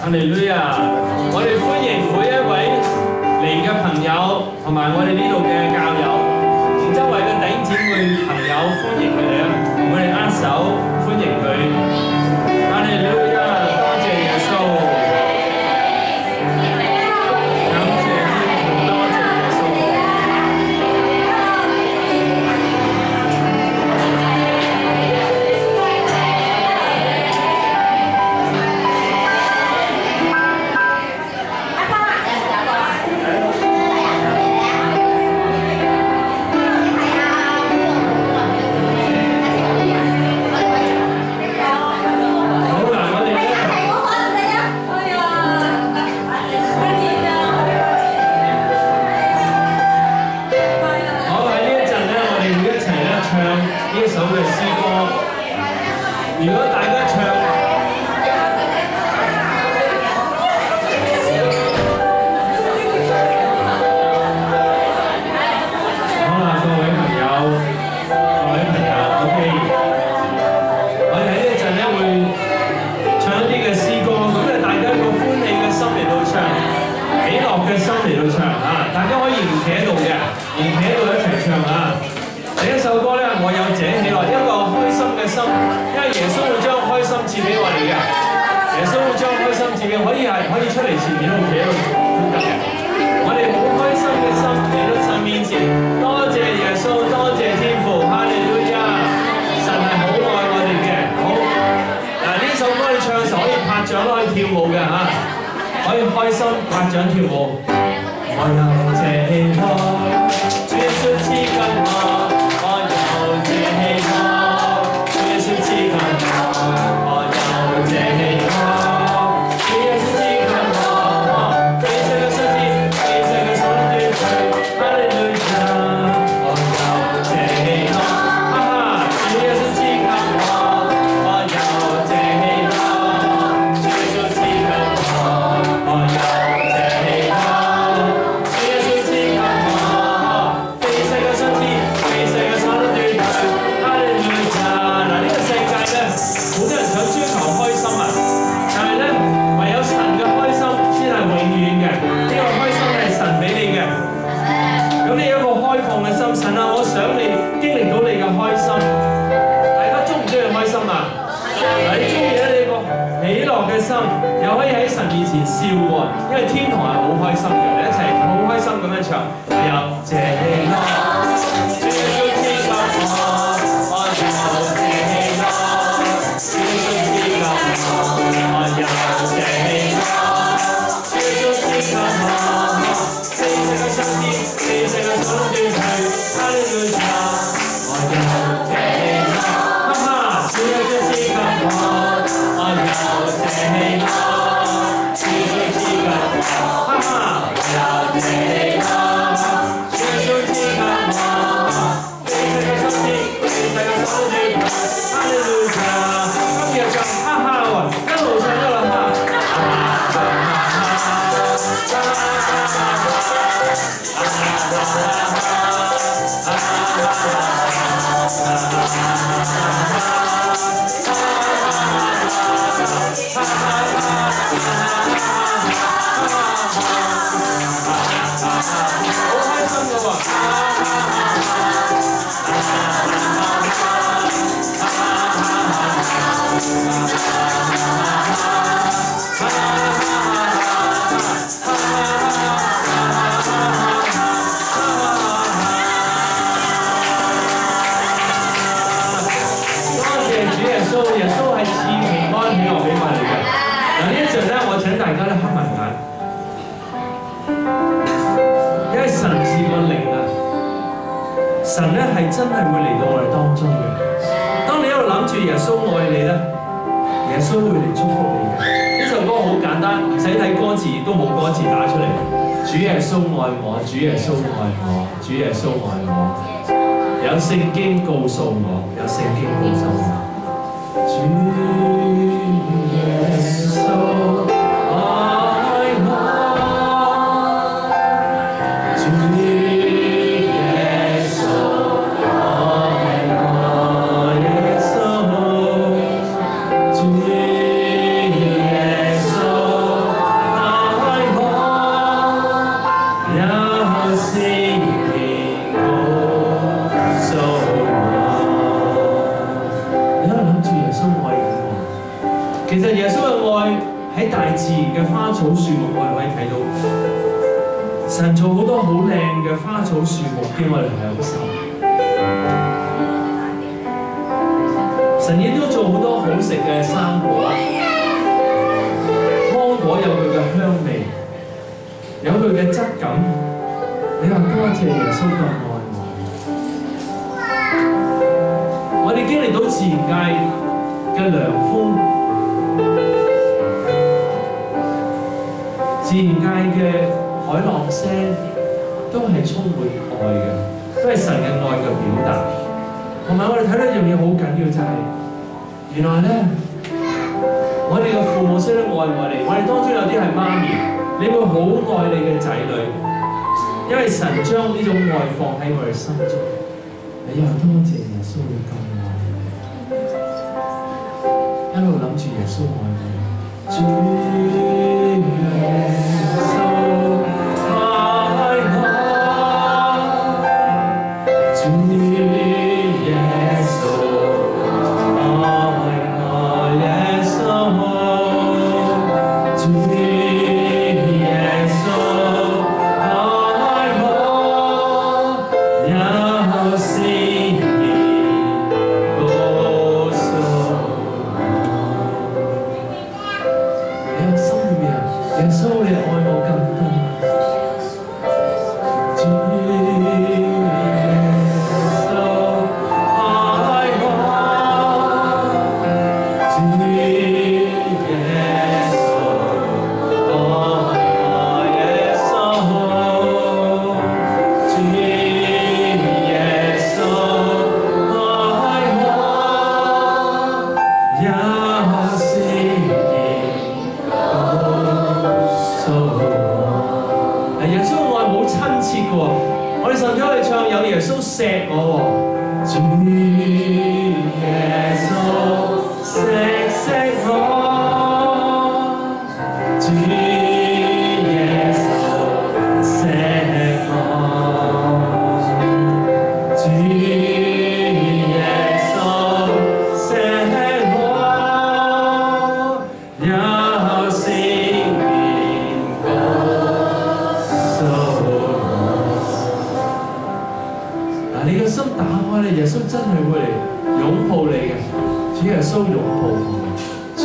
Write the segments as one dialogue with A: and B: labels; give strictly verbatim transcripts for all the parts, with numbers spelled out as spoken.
A: 哈利路亞！我哋歡迎每一位嚟嘅朋友，同埋我哋呢度嘅教友，同周圍嘅弟兄姊妹朋友，歡迎佢哋啊！同佢哋握手，歡迎佢。哈利路亞！多謝耶穌。
B: Yes,
A: 愛喺大自然嘅花草樹木，我哋可以睇到神做好多好靚嘅花草樹木，叫我哋享受。神亦都做好多好食嘅生果，芒果有佢嘅香味，有佢嘅質感。你話多謝耶穌咁愛我，我哋經歷到自然界嘅涼風，自然界嘅海浪聲，都係充滿愛嘅，都係神嘅愛嘅表達。同埋我哋睇到一樣嘢好緊要，就係原來咧，我哋嘅父母識得愛我哋，我哋當中有啲係媽咪，你會好愛你嘅仔女，因為神將呢種愛放喺我哋心中。你又多謝耶穌會咁愛你，一路諗住耶穌愛你，主耶穌愛我，主耶穌愛我，耶穌，主耶穌愛我，有聖言告訴我。你有心裏面啊，耶穌你愛我更多。主耶穌愛我，主耶穌愛我，耶穌，主耶穌愛我，有聖言告訴我。嗱，耶穌嘅愛好親切嘅喎，我哋甚至可以唱有耶穌錫我喎。主耶穌錫錫我，主耶穌錫我，主耶穌錫我，有聖言告訴我。嗱，你嘅心打開咧，耶穌真係會嚟擁抱你嘅。主耶穌擁抱我，主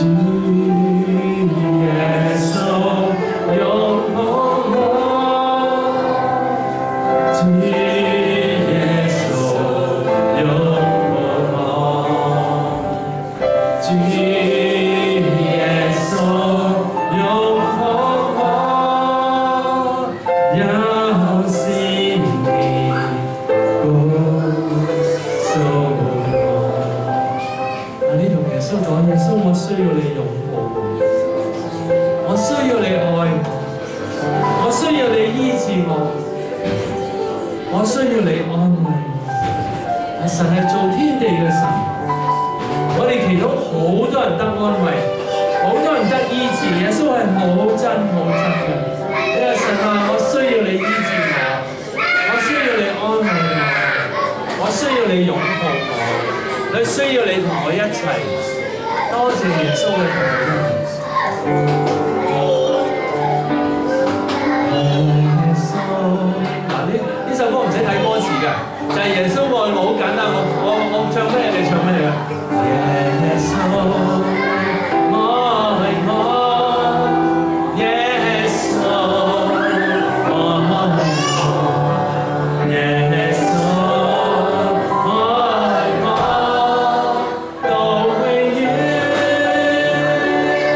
A: 耶穌擁抱我，主耶穌擁抱我，主耶穌擁抱我，有聖言告訴我。嗱，你同耶穌講，耶穌，我需要你擁抱我，我需要你愛我，我需要你醫治我，我需要你安慰我。神係做天地嘅神，我哋祈禱好多人得安慰，好多人得醫治。耶穌係好真好真嘅。你話神啊，我需要你醫治我，我需要你安慰我，我需要你擁抱我，我需要你同我一齊。多謝耶穌嘅同在。耶穌，嗱，呢呢首歌唔使睇歌詞㗎，就係耶穌愛我，好簡單。我我我唱咩你唱咩㗎？耶穌愛我，耶穌愛我，耶穌愛我，到永遠。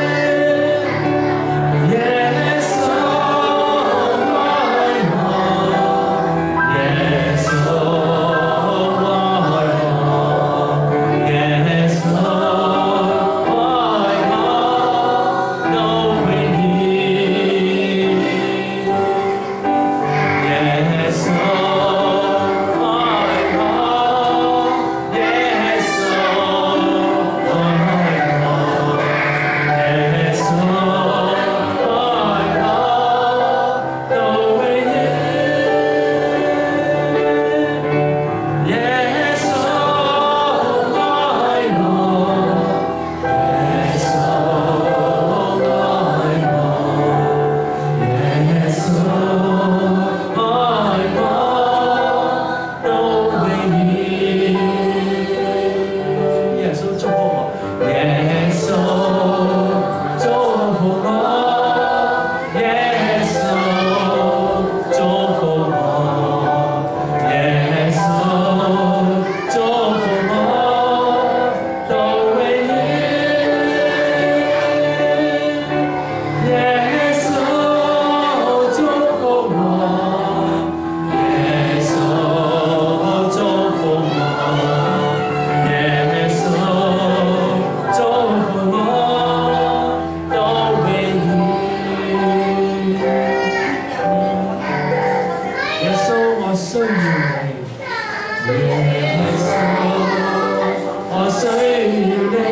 A: 需要你，耶穌，我需要你，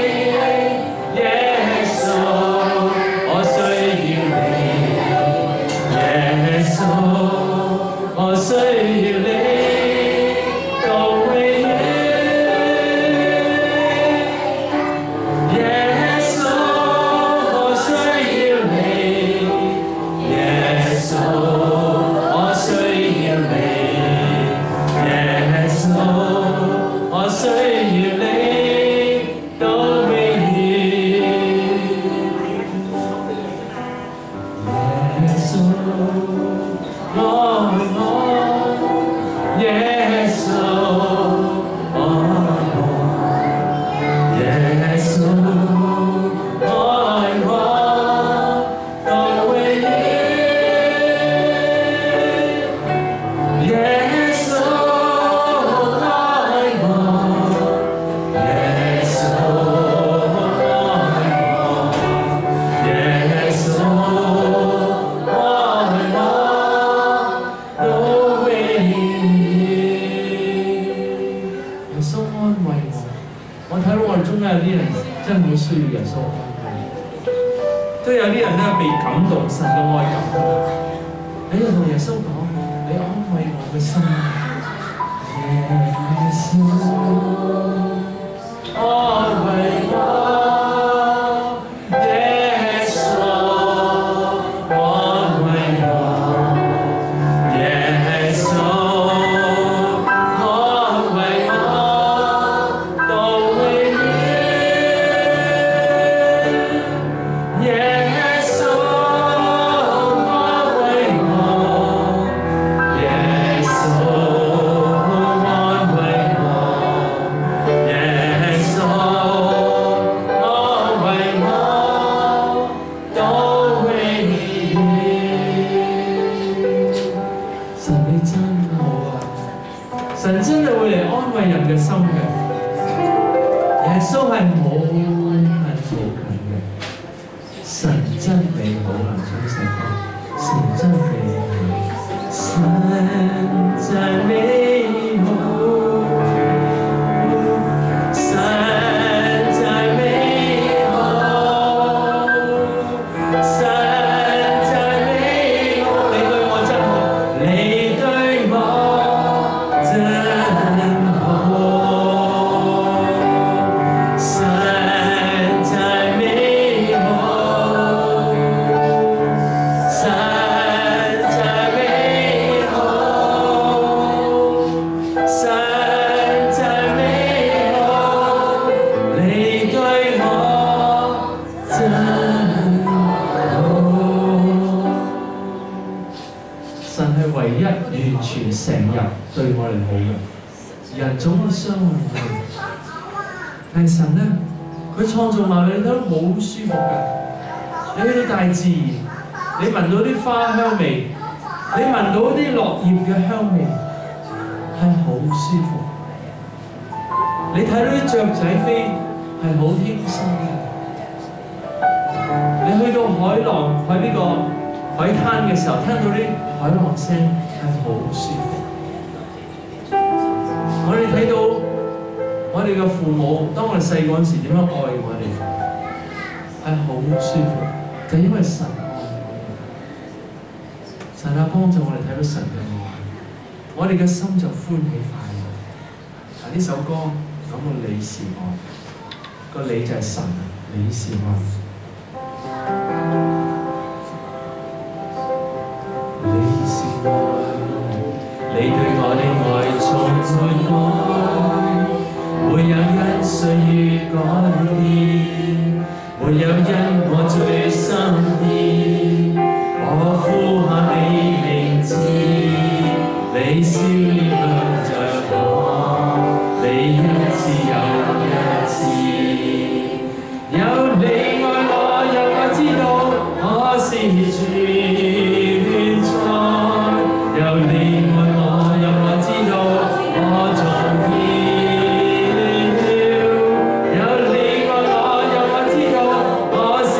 A: 耶穌，我需要你，耶穌，我需要你，到永遠，耶穌，我需要你，耶穌。我需要你到永遠，耶穌，愛我，耶穌，愛我，耶穌，愛我到永遠，耶穌。真係好需要耶穌安慰，都有啲人咧被感動神嘅愛感動，你要同耶穌講，你安慰我嘅心，耶穌安慰我，耶穌安慰我，耶穌安慰我到永遠。神真係會嚟安慰人嘅心嘅，耶穌係冇恨無近嘅，神真美好啊！唱首歌，神真美好，神真美好，神真美好，神真美好，你對我真好，你對我真。神係唯一完全成日對我哋好嘅，人總會傷害我哋。但係神咧，佢創造萬物你都好舒服㗎。你去到大自然，你聞到啲花香味，你聞到啲落葉嘅香味，係好舒服。你睇到啲雀仔飛係好輕鬆嘅。你去到海浪喺呢個海灘嘅時候，聽到啲海浪聲係好舒服。我哋睇到我哋嘅父母，當我哋細個嗰時點樣愛我哋，係好舒服，就因為神愛我哋。神啊，幫助我哋睇到神嘅愛，我哋嘅心就歡喜快樂。嗱，呢首歌講到你是愛，個你就係神，你是愛。你對我的愛從沒改，沒有因歲月改變，沒有因我最心意，我呼喊你名字，你笑臉着我，你一次又一次，有你愛我，讓我知道我是主。有你愛我，讓我知道我重要。有你愛我，讓我知道我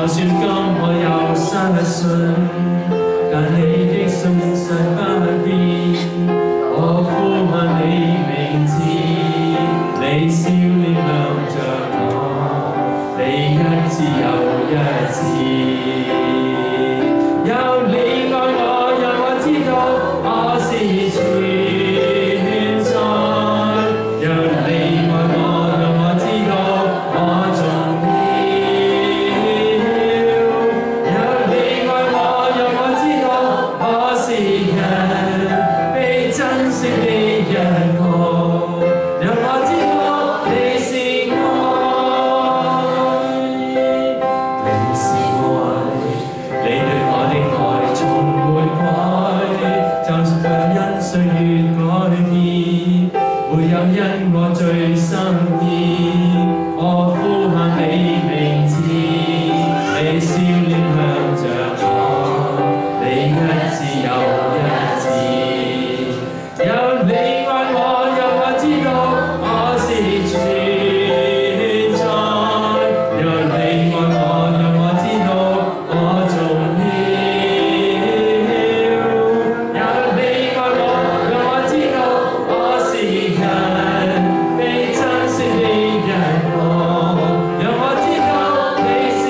A: 就算今我有失信，但你的信實不變。我呼喊你名字，你笑臉向着我，你一次又一次。有你愛我，讓我知道我是存在。有你愛我，讓我知道我重要。有你愛我，讓我知道我是人被珍惜的一個，讓我知道你是愛，你是愛，你對我的愛從沒改，就算因歲月改變，沒有因我最深意。我呼喊你名字，你笑臉向着我，你一次又一次。有你愛我，讓我知道我是存在。有你愛我，讓我知道我重要。有你愛我，讓我知道我是人被珍惜的一個，讓我知道你是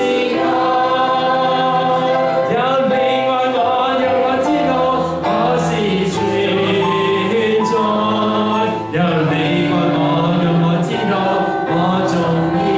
A: 愛。有你愛我，讓我知道我是存在。有你愛我，讓我知道我重要。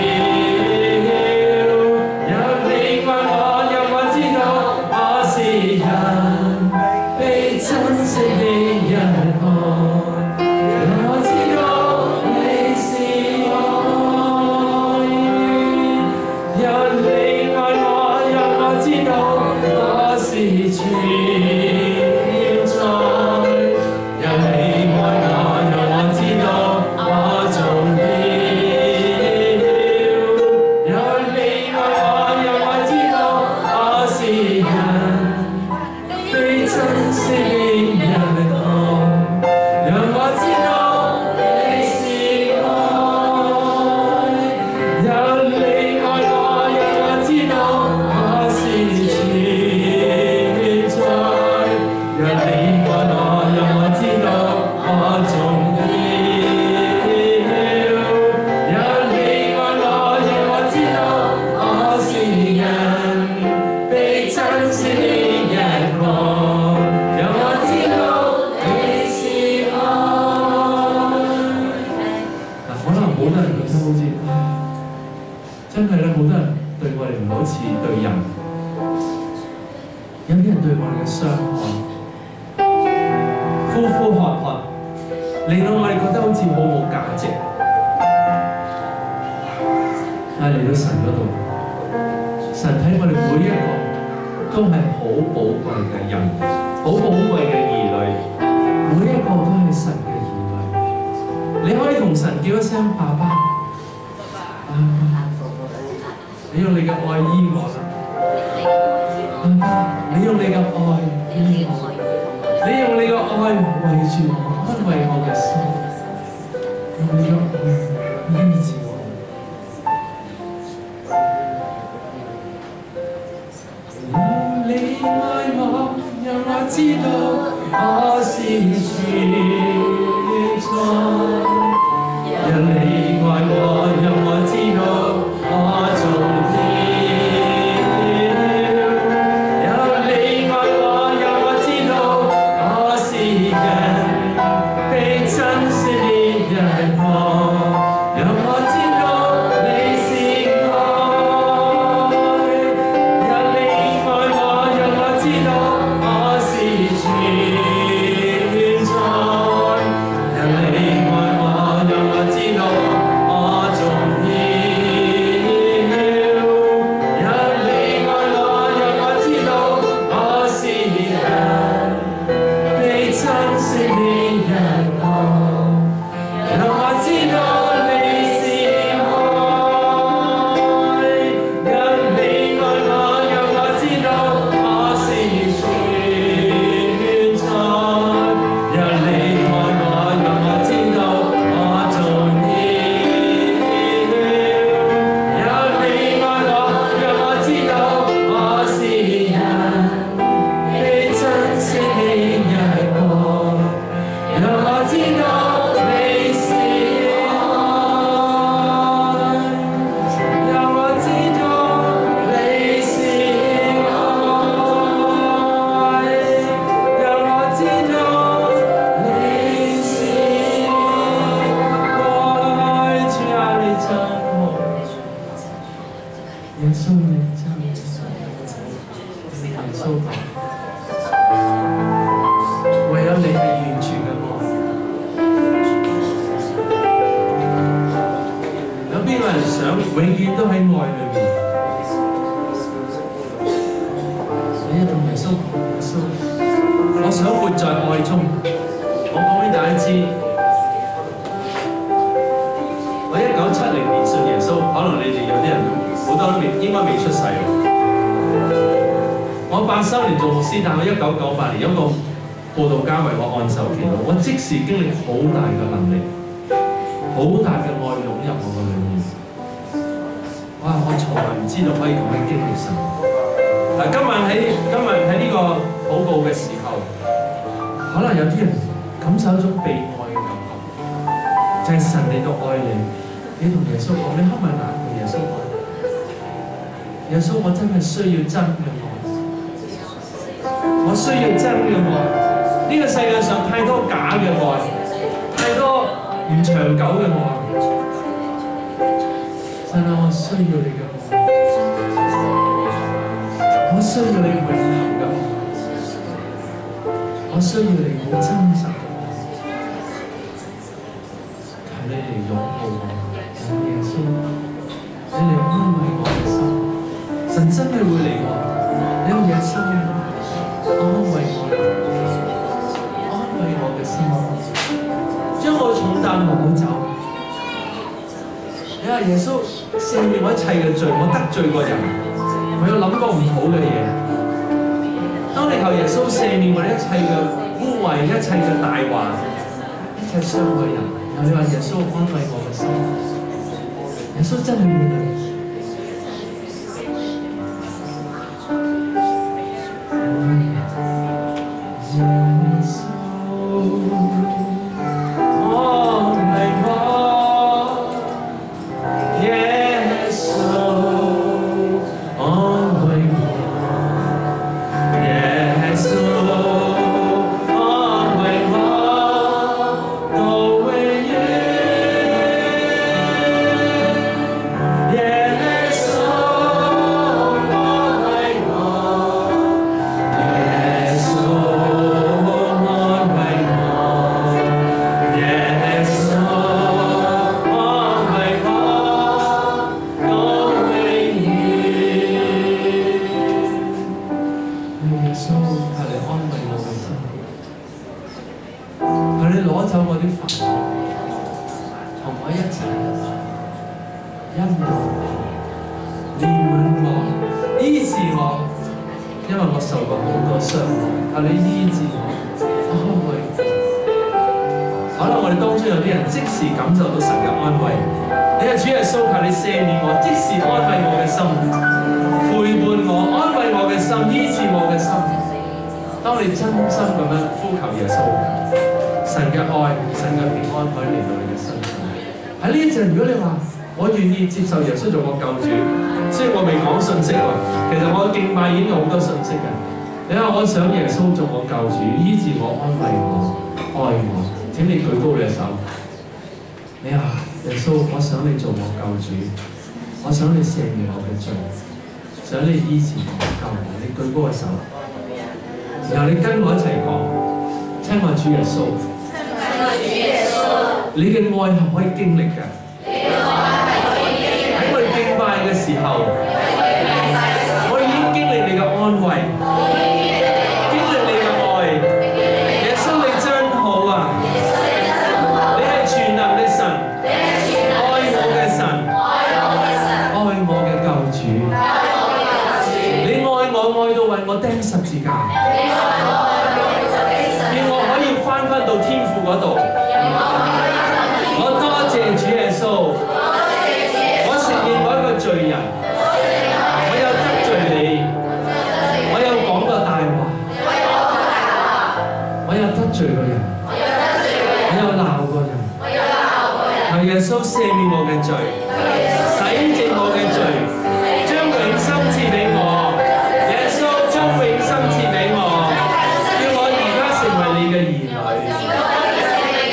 A: 有你愛我，讓我知道我是人被珍惜的一個，讓我知道你是愛。有你愛我，讓我知道我是存在。有你愛我，讓我知道我重要。有你愛我，讓我知道我是人被珍惜的一個，讓我知道你是愛。有你愛我，讓我知道我是存在。有你愛我，讓我知道我重要。有你愛我，讓我知道我是人被珍惜的一個，讓我知道你是愛。嗱，可能好多人覺得好似，唉，真係咧，好多人對我哋唔好似對人，有啲人對我哋嘅傷害，呼呼喝喝，令到我哋覺得好似好冇價值。但係嚟到神嗰度，神睇我哋每一個都係好寶貴嘅人，好寶貴嘅兒女，每一個都係神嘅兒女。你可以同神叫一聲爸爸，爸爸，你用你嘅愛醫我啦，爸爸，你用你嘅愛醫我，你用你嘅愛圍住我，安慰我嘅心，用你嘅愛醫治我。有你愛我，讓我知道我是存在。有你愛我，讓我知道我重要。有你愛我，讓我知道我是人被珍惜的一個，讓我知道你是愛。有你愛我，讓我知道我是存在。 耶穌講，唯有你係完全嘅愛。有邊個人想永遠都喺愛裏面？你一同耶穌講，耶穌，我想活在愛中。我講俾大家知，我一九七零年信耶穌，可能你哋有啲人都好多都未應該未出世。我八三年做牧師，但我一九九八年有一個佈道家為我按手祈禱，我即時經歷好大嘅能力，好大嘅愛湧入我個裏面。哇！我從來唔知道可以咁樣經歷神。嗱，今晚喺今日喺呢個禱告嘅時候，可能有啲人感受一種被愛嘅感覺，就係、是、神嚟到愛你，你同耶穌講，你黑埋眼同耶穌講，耶穌，我真係需要真嘅愛，我需要真嘅愛。呢、這個世界上太多假嘅愛，太多唔長久嘅愛。神啊，我需要你嘅愛，我需要你永恆嘅愛，我需要你好真實嘅愛。求你嚟擁抱我，耶穌，你嚟安慰我嘅心。神真係會嚟我，你有耶穌安慰我，安慰我嘅心，將我重擔攞走。你話耶穌赦免我一切嘅罪，我得罪過人，我有諗過唔好嘅嘢。當你求耶穌赦免我一切嘅污穢、一切嘅大話、一切傷害人，然後你話耶穌安慰我嘅心，耶穌真係會嚟。想你醫治我、救我，你舉高個手，然後你跟我一齊講：親愛主耶穌，你嘅愛係可以經歷嘅。喺我哋敬拜嘅時候，我已經經歷你嘅安慰，經歷你嘅愛。耶穌你真好啊！你係全能嘅神，愛我嘅神，愛我嘅救主。愛到為我釘十字架，叫我可以翻返到天父嗰度。我多謝主耶穌，我承認我一個罪人，我有得罪你，我有講過大話，我有得罪過人，我有鬧過人。求耶穌赦免我嘅罪，洗淨我嘅罪，將永生賜俾我。永生賜俾我，叫我而家成為你嘅兒女。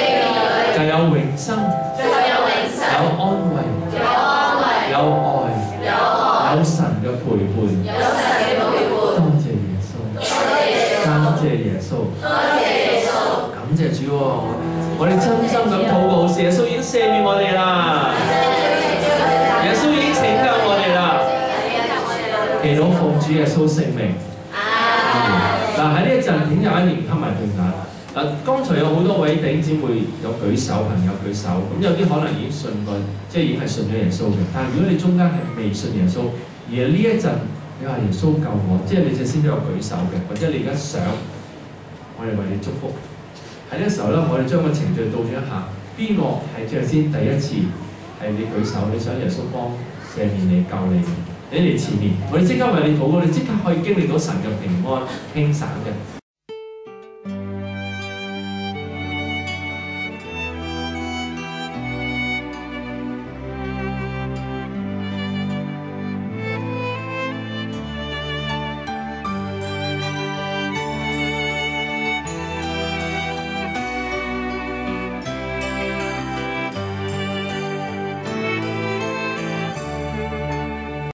A: 伴。
B: 有神嘅陪伴。
A: 多謝耶穌，多謝耶穌，
B: 多謝耶穌。
A: 感謝主喎！我哋真心咁禱告，耶穌已經赦免我哋啦，耶穌已經拯救我哋啦。祈禱奉主耶穌聖名。嗱喺呢一陣，點有一年黑埋對眼。嗱，剛才有好多位弟兄姊妹有舉手，朋友舉手，咁有啲可能已經信過，即係已經係信咗耶穌嘅。但係如果你中間係未信耶穌，而係呢一陣你話耶穌救我，即係你隻先都有舉手嘅，或者你而家想，我哋為你祝福。喺呢個時候咧，我哋將個程序倒轉一下，邊個係最先第一次係你舉手，你想耶穌幫赦免你救你嘅？你嚟前面，我哋即刻為你禱告，你即刻可以經歷到神嘅平安輕省嘅。